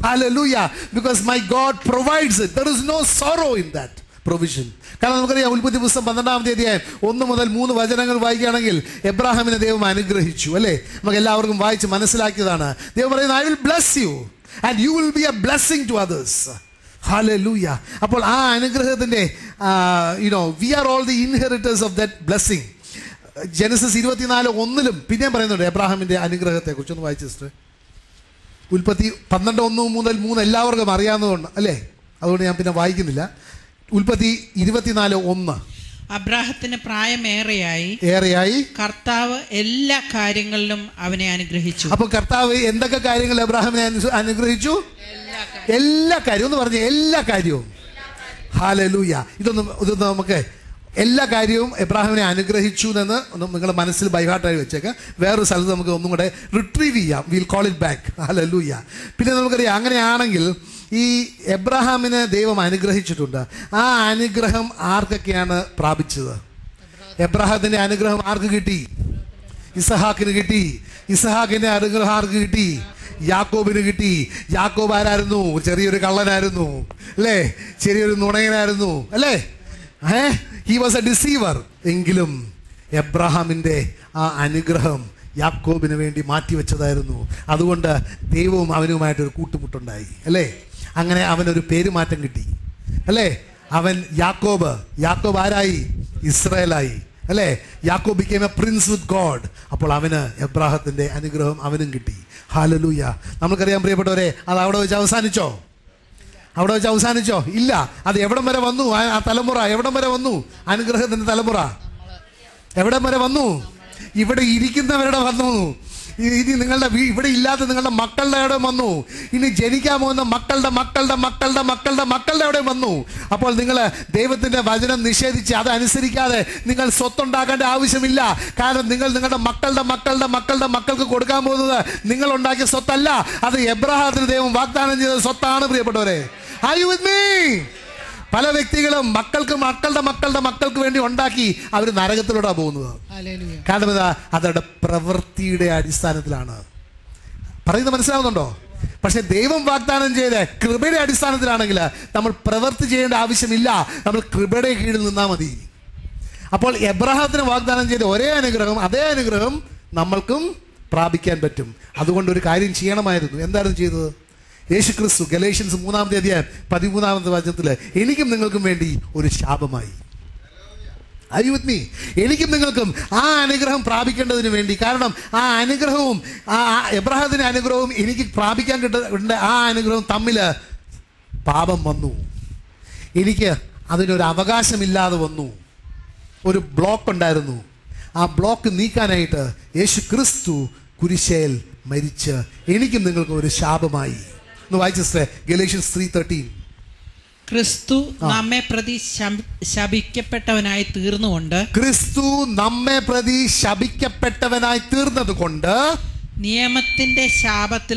Hallelujah. Because my God provides it. There is no sorrow in that provision. കാരണം നമുക്കറിയാം ഉൽപ്പത്തി പുസ്തകം 12-ാമത്തെ അധ്യായം 1 മുതൽ 3 വചനങ്ങൾ വായിക്കുകയാണെങ്കിൽ എബ്രാഹാമിനെ ദൈവം അനുഗ്രഹിച്ചു അല്ലേ? നമുക്ക് എല്ലാവർക്കും വായിച്ച് മനസ്സിലാക്കിയതാണ്. ദൈവം പറയുന്നത്, I will bless you and you will be a blessing to others. Hallelujah. അപ്പോൾ ആ അനുഗ്രഹത്തിൻ്റെ we are all the inheritors of that blessing. Genesis 24:1 പിന്നെയും പറയുന്നുണ്ട് എബ്രാഹാമിൻ്റെ അനുഗ്രഹത്തെ കുറിച്ചൊന്ന് വായിച്ചു സിസ്റ്റർ. ഉൽപ്പത്തി 12:1 മുതൽ 3 എല്ലാവർക്കും അറിയാവുന്നതുകൊണ്ട് അല്ലേ? അതുകൊണ്ട് ഞാൻ പിന്നെ വായിക്കുന്നില്ല. ഉൽപ്പത്തി 24:1 അബ്രാഹത്തിന് പ്രായമേറെയായി കർത്താവ് എല്ലാ കാര്യങ്ങളിലും അവനെ അനുഗ്രഹിച്ചു. അപ്പൊ കർത്താവ് എന്തൊക്കെ കാര്യങ്ങൾ എബ്രാഹാമിനെ അനുഗ്രഹിച്ചു? എല്ലാ കാര്യവും എന്ന് പറഞ്ഞ എല്ലാ കാര്യവും. ഹല്ലേലൂയ. ഇതൊന്ന് നമുക്ക് എല്ലാ കാര്യവും എബ്രാഹാമിനെ അനുഗ്രഹിച്ചു എന്ന് നിങ്ങളുടെ മനസ്സിൽ ബൈഹാർട്ടായി വെച്ചേക്കാം. വേറൊരു സ്ഥലത്ത് നമുക്ക് ഒന്നും കൂടെ റിട്രീവ് ചെയ്യാം. Will call it back. Hallelujah. പിന്നെ നമുക്കറിയാം അങ്ങനെയാണെങ്കിൽ ഈ എബ്രാഹാമിനെ ദൈവം അനുഗ്രഹിച്ചിട്ടുണ്ട്. ആ അനുഗ്രഹം ആർക്കൊക്കെയാണ് പ്രാപിച്ചത്? എബ്രാഹത്തിന്റെ അനുഗ്രഹം ആർക്ക് കിട്ടി? ഇസഹാക്കിന് കിട്ടി. ഇസഹാക്കിന്റെ അനുഗ്രഹം ആർക്ക് കിട്ടി? യാക്കോബിന് കിട്ടി. യാക്കോബ് ആരായിരുന്നു? ചെറിയൊരു കള്ളനായിരുന്നു അല്ലേ? ചെറിയൊരു നുണയനായിരുന്നു അല്ലേ? He was a deceiver. എങ്കിലും എബ്രാഹാമിന്റെ ആ അനുഗ്രഹം യാക്കോബിന് വേണ്ടി മാറ്റിവെച്ചതായിരുന്നു. അതുകൊണ്ട് ദൈവവും അവനുമായിട്ടൊരു കൂട്ടുമുട്ടുണ്ടായി അല്ലേ? അങ്ങനെ അവനൊരു പേരുമാറ്റം കിട്ടി അല്ലേ? അവൻ യാക്കോബ് ആരായി? ഇസ്രായേലായി അല്ലേ? യാക്കോബ് became a prince with God. അപ്പോൾ അവന് എബ്രാഹത്തിന്റെ അനുഗ്രഹം അവനും കിട്ടി. ഹല്ലേലൂയ. നമുക്കറിയാം പ്രിയപ്പെട്ടവരെ, അത് അവിടെ വെച്ച് അവസാനിച്ചോ? ഇല്ല. അത് എവിടം വരെ വന്നു? ആ തലമുറ എവിടം വരെ വന്നു? അനുഗ്രഹത്തിന്റെ തലമുറ എവിടം വരെ വന്നു? ഇവിടെ ഇരിക്കുന്നവരുടെ വന്നു. ഇനി നിങ്ങളുടെ ഇവിടെ ഇല്ലാത്ത നിങ്ങളുടെ മക്കളുടെ എവിടെ വന്നു? ഇനി ജനിക്കാൻ പോകുന്ന മക്കളുടെ എവിടെ വന്നു? അപ്പോൾ നിങ്ങൾ ദൈവത്തിന്റെ വചനം നിഷേധിച്ച് അതനുസരിക്കാതെ നിങ്ങൾ സ്വത്തുണ്ടാക്കേണ്ട ആവശ്യമില്ല. കാരണം നിങ്ങൾ നിങ്ങളുടെ മക്കളുടെ മക്കൾക്ക് കൊടുക്കാൻ പോകുന്നത് നിങ്ങൾ ഉണ്ടാക്കിയ സ്വത്തല്ല. അത് എബ്രാഹാത്തിന് ദൈവം വാഗ്ദാനം ചെയ്ത സ്വത്താണ് പ്രിയപ്പെട്ടവരെ. Are you with me? പല വ്യക്തികളും മക്കൾക്ക് വേണ്ടി ഉണ്ടാക്കി അവർ നരകത്തിലൂടെ പോകുന്നത്. കാരണം എന്താ? അതവരുടെ പ്രവൃത്തിയുടെ അടിസ്ഥാനത്തിലാണ്. പറയുന്നത് മനസ്സിലാവുന്നുണ്ടോ? പക്ഷെ ദൈവം വാഗ്ദാനം ചെയ്ത കൃപയുടെ അടിസ്ഥാനത്തിലാണെങ്കിൽ നമ്മൾ പ്രവൃത്തി ചെയ്യേണ്ട ആവശ്യമില്ല. നമ്മൾ കൃപയുടെ കീഴിൽ നിന്നാൽ മതി. അപ്പോൾ എബ്രാഹത്തിന് വാഗ്ദാനം ചെയ്ത ഒരേ അനുഗ്രഹം, അതേ അനുഗ്രഹം നമ്മൾക്കും പ്രാപിക്കാൻ പറ്റും. അതുകൊണ്ട് ഒരു കാര്യം ചെയ്യണമായിരുന്നു. എന്തായിരുന്നു ചെയ്തത്? യേശുക്രിസ്തു ഗലേഷ്യൻസ് 3-ാമത്തെ അധ്യായം 13-ാമത്തെ വചനത്തിൽ എനിക്കും നിങ്ങൾക്കും വേണ്ടി ഒരു ശാപമായി. Are you with me? എനിക്കും നിങ്ങൾക്കും ആ അനുഗ്രഹം പ്രാപിക്കേണ്ടതിന് വേണ്ടി. കാരണം ആ അനുഗ്രഹവും ആ എബ്രാഹത്തിന്റെ അനുഗ്രഹവും എനിക്ക് പ്രാപിക്കാൻ കിട്ടേണ്ട ആ അനുഗ്രഹവും തമ്മിൽ പാപം വന്നു. എനിക്ക് അതിനൊരു അവകാശമില്ലാതെ വന്നു. ഒരു ബ്ലോക്ക് ഉണ്ടായിരുന്നു. ആ ബ്ലോക്ക് നീക്കാനായിട്ട് യേശുക്രിസ്തു കുരിശേൽ മരിച്ച് എനിക്കും നിങ്ങൾക്കും ഒരു ശാപമായി. വായിച്ചേ ഗലേഷ്യൻസ് 3:13. ക്രിസ്തു നമ്മെ പ്രതി ശപിക്കപ്പെട്ടവനായി തീർന്നതുകൊണ്ട് നിയമത്തിന്റെ ശാപത്തിൽ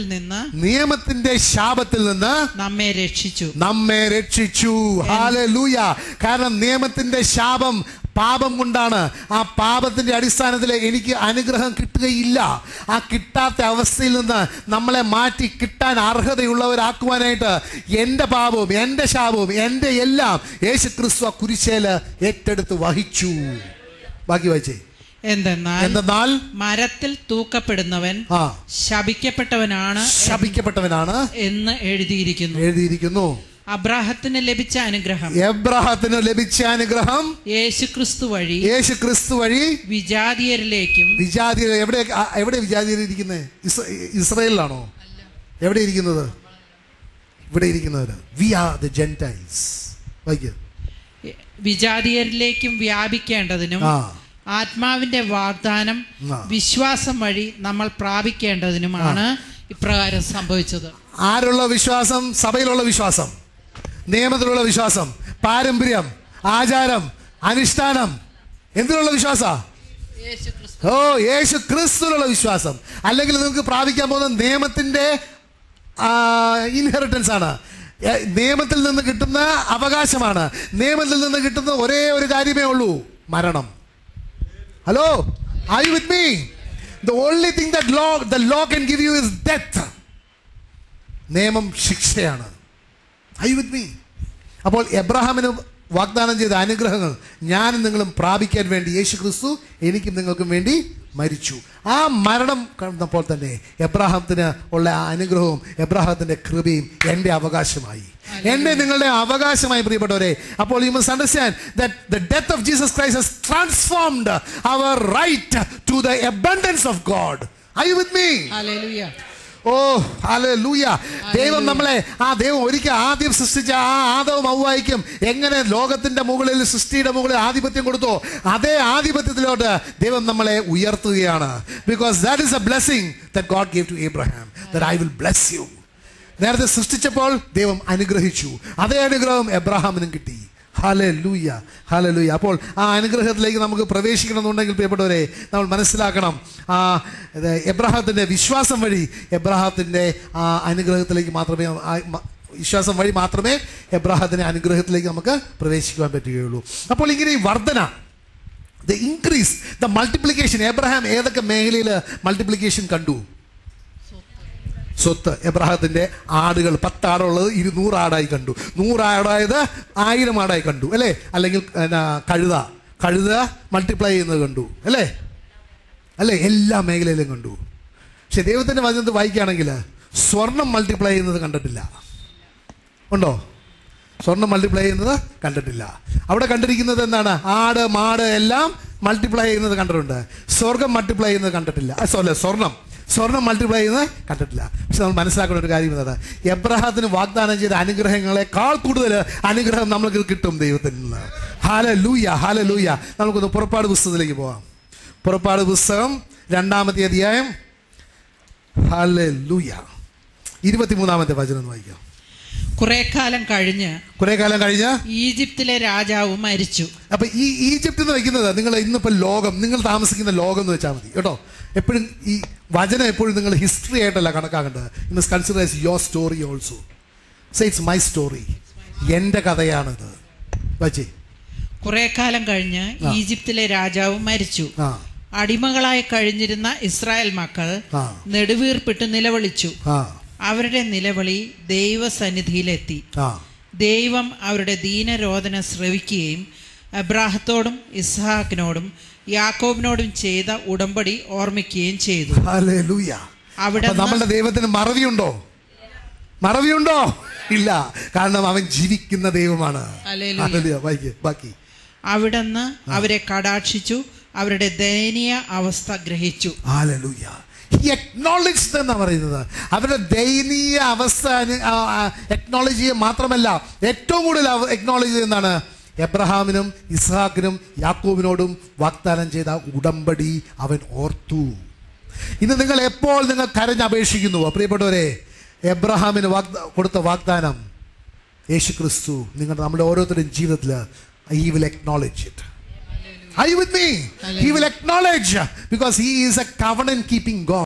നിന്ന് നമ്മെ രക്ഷിച്ചു. ഹല്ലേലൂയ. കാരണം നിയമത്തിന്റെ ശാപം പാപം കൊണ്ടാണ്. ആ പാപത്തിന്റെ അടിസ്ഥാനത്തിൽ എനിക്ക് അനുഗ്രഹം കിട്ടുകയില്ല. ആ കിട്ടാത്ത അവസ്ഥയിൽ നിന്ന് നമ്മളെ മാറ്റി കിട്ടാൻ അർഹതയുള്ളവരാക്കുവാനായിട്ട് എൻ്റെ പാപവും എൻ്റെ ശാപവും എൻ്റെ എല്ലാം യേശുക്രിസ്തു ആ കുരിശേല് ഏറ്റെടുത്ത് വഹിച്ചു. ബാക്കി വായിച്ചേ. എന്തെന്നാൽ മരത്തിൽ തൂക്കപ്പെടുന്നവൻ ശപിക്കപ്പെട്ടവനാണ് എന്ന് എഴുതിയിരിക്കുന്നു. അബ്രാഹത്തിന് ലഭിച്ച അനുഗ്രഹം യേശുക്രിസ്തു വഴി വിജാതിയരിലേക്കും. എവിടെ വിജാതിയരിക്കുന്നത്? ഇസ്രായേലിലാണോ? എവിടെ ഇരിക്കുന്നത്? ഇവിടെ ഇരിക്കുന്നവര്. We are the Gentiles. വിജാതിയരിലേക്കും വ്യാപിക്കേണ്ടതിനും ആത്മാവിന്റെ വാഗ്ദാനം വിശ്വാസം വഴി നമ്മൾ പ്രാപിക്കേണ്ടതിനുമാണ് ഇപ്രകാരം സംഭവിച്ചത്. ആരുള്ള വിശ്വാസം? സഭയിലുള്ള വിശ്വാസം, നിയമത്തിലുള്ള വിശ്വാസം, പാരമ്പര്യം, ആചാരം, അനുഷ്ഠാനം. എന്തിനുള്ള വിശ്വാസ? യേശു ക്രിസ്തുവിലുള്ള വിശ്വാസം. അല്ലെങ്കിൽ നിങ്ങൾക്ക് പ്രാപിക്കാൻ പോകുന്ന നിയമത്തിന്റെ ഇൻഹെറിറ്റൻസ് ആണ്. നിയമത്തിൽ നിന്ന് കിട്ടുന്ന അവകാശമാണ്. നിയമത്തിൽ നിന്ന് കിട്ടുന്ന ഒരേ ഒരു കാര്യമേ ഉള്ളൂ, മരണം. Hello, are you with me? The only thing that the law can give you is death. നിയമം ശിക്ഷയാണ്. Are you with me? അപ്പോൾ എബ്രഹാമിന് വാഗ്ദാനം ചെയ്ത അനുഗ്രഹങ്ങൾ ഞാനും നിങ്ങളും പ്രാപിക്കാൻ വേണ്ടി യേശു ക്രിസ്തു എനിക്കും നിങ്ങൾക്കും വേണ്ടി മരിച്ചു. ആ മരണം കണ്ടപ്പോൾ തന്നെ എബ്രഹാമത്തിന് ഉള്ള ആ അനുഗ്രഹവും എബ്രഹാമത്തിന്റെ കൃപയും എൻ്റെ അവകാശമായി, എൻ്റെ നിങ്ങളുടെ അവകാശമായി പ്രിയപ്പെട്ടവരെ. അപ്പോൾ you must understand that the death of Jesus Christ has transformed our right to the abundance of God. Are you with me? Hallelujah. Oh hallelujah. ദൈവം നമ്മളെ, ആ ദൈവം ഒരിക്കൽ ആദ്യം സൃഷ്ടിച്ച ആ ആദവും ഹവ്വായ്ക്കും എങ്ങനെ ലോകത്തിന്റെ മുകളിൽ, സൃഷ്ടിയുടെ മുകളിൽ ആധിപത്യം കൊടുത്തോ, അതേ ആധിപത്യത്തിലോട്ട് ദൈവം നമ്മളെ ഉയർത്തുകയാണ്. Because that is a blessing that God gave to Abraham, that I will bless you. നേരത്തെ സൃഷ്ടിച്ചപ്പോൾ ദൈവം അനുഗ്രഹിച്ചു, അതേ അനുഗ്രഹം എബ്രഹാമിനും കിട്ടി. Hallelujah, hallelujah. അപ്പോൾ ആ അനുഗ്രഹത്തിലേക്ക് നമുക്ക് പ്രവേശിക്കണമെന്നുണ്ടെങ്കിൽ പ്രിയപ്പെട്ടവരെ നമ്മൾ മനസ്സിലാക്കണം, എബ്രഹാത്തിന്റെ വിശ്വാസം വഴി എബ്രഹാത്തിന്റെ ആ അനുഗ്രഹത്തിലേക്ക് മാത്രമേ, വിശ്വാസം വഴി മാത്രമേ എബ്രഹാത്തിന്റെ അനുഗ്രഹത്തിലേക്ക് നമുക്ക് പ്രവേശിക്കുവാൻ പറ്റുകയുള്ളൂ. അപ്പോൾ ഇങ്ങനെ ഈ വർധന, the increase, the multiplication, Abraham ഏതൊക്കെ മേഖലയിൽ മൾട്ടിപ്ലിക്കേഷൻ കണ്ടു? സ്വത്ത്. എബ്രഹാത്തിന്റെ ആടുകൾ 10 ആടുള്ളത് 200 ആടായി കണ്ടു, 100 ആടായത് 1000 ആടായി കണ്ടു, അല്ലേ? അല്ലെങ്കിൽ കഴുത മൾട്ടിപ്ലൈ ചെയ്യുന്നത് കണ്ടു, അല്ലേ? എല്ലാ മേഖലയിലും കണ്ടു. പക്ഷെ ദൈവത്തിന്റെ വചനത്തിൽ വായിക്കുകയാണെങ്കിൽ സ്വർണം മൾട്ടിപ്ലൈ ചെയ്യുന്നത് കണ്ടിട്ടില്ല. ഉണ്ടോ? സ്വർണം മൾട്ടിപ്ലൈ ചെയ്യുന്നത് കണ്ടിട്ടില്ല. അവിടെ കണ്ടിരിക്കുന്നത് എന്താണ്? ആട്, മാട് എല്ലാം മൾട്ടിപ്ലൈ ചെയ്യുന്നത് കണ്ടിട്ടുണ്ട്. സ്വർഗം മൾട്ടിപ്ലൈ ചെയ്യുന്നത് കണ്ടിട്ടില്ല. സ്വർണം മൾട്ടിപ്ലൈ ചെയ്യുന്നത് കണ്ടിട്ടില്ല. പക്ഷെ നമ്മൾ മനസ്സിലാക്കുന്ന ഒരു കാര്യം എന്താണ്? എബ്രഹാത്തിന് വാഗ്ദാനം ചെയ്ത അനുഗ്രഹങ്ങളെക്കാൾ കൂടുതൽ അനുഗ്രഹം നമ്മൾക്ക് കിട്ടും ദൈവത്തിൽ നിന്ന്. Hallelujah, hallelujah. നമുക്കൊന്ന് പുറപ്പാട് പുസ്തകത്തിലേക്ക് പോവാം. പുറപ്പാട് പുസ്തകം 2-ാമത്തെ അധ്യായം, ഹല്ലേലൂയ, 23-ാമത്തെ വചനം വായിക്കാം. കുറെ കാലം കഴിഞ്ഞ് ഈജിപ്തിലെ രാജാവ് മരിച്ചു. അപ്പൊ ഈ ഈജിപ്ത് എന്ന് വയ്ക്കുന്നത് നിങ്ങൾ ഇന്നിപ്പോ ലോകം, നിങ്ങൾ താമസിക്കുന്ന ലോകം എന്ന് വെച്ചാൽ മതി കേട്ടോ. എപ്പോഴും ഈ വചനം എപ്പോഴും നിങ്ങൾ ഹിസ്റ്ററി ആയിട്ടല്ല കണക്കാക്കേണ്ടത്. You must consider as your story also. Say it's my story, എന്റെ കഥയാണിത്. കുറെ കാലം കഴിഞ്ഞ് ഈജിപ്തിലെ രാജാവ് മരിച്ചു. അടിമകളായി കഴിഞ്ഞിരുന്ന ഇസ്രായേൽ മക്കൾ നെടുവീർപ്പിട്ട് നിലവിളിച്ചു. അവരുടെ നിലവിളി ദൈവസന്നിധിയിലെത്തി. ദൈവം അവരുടെ ദീനരോധന ശ്രവിക്കുകയും അബ്രാഹത്തോടും ഇസ്ഹാക്കിനോടും യാക്കോബിനോടും ചെയ്ത ഉടമ്പടി ഓർമ്മിക്കുകയും ചെയ്തു. ഹല്ലേലൂയ. അവിടെ നമ്മുടെ ദൈവത്തിന് മറവിയുണ്ടോ? ഇല്ല. കാരണം അവൻ ജീവിക്കുന്ന ദൈവമാണ്. ബാക്കി അവിടുന്ന് അവരെ കടാക്ഷിച്ചു, അവരുടെ ദയനീയ അവസ്ഥ ഗ്രഹിച്ചു. ഹല്ലേലൂയ. He acknowledged എന്നാ പറയുന്നത്. അവരുടെ ദയനീയ അവസ്ഥ അക്നോളജ് ചെയ്യുക മാത്രമല്ല, ഏറ്റവും കൂടുതൽ അക്നോളജ് ചെയ്യുന്നതാണ് എബ്രഹാമിനും ഇസ്ഹാക്കിനും യാക്കോബിനോടും വാഗ്ദാനം ചെയ്ത ഉടമ്പടി അവൻ ഓർത്തു. ഇന്ന് നിങ്ങൾ എപ്പോൾ നിങ്ങൾ കരഞ്ഞപേക്ഷിക്കുന്നുവോ പ്രിയപ്പെട്ടവരെ, എബ്രഹാമിന് കൊടുത്ത വാഗ്ദാനം യേശു ക്രിസ്തു നമ്മുടെ ഓരോരുത്തരുടെയും ജീവിതത്തിൽ he will acknowledge it. Are you with me? He will acknowledge because he is a covenant keeping God.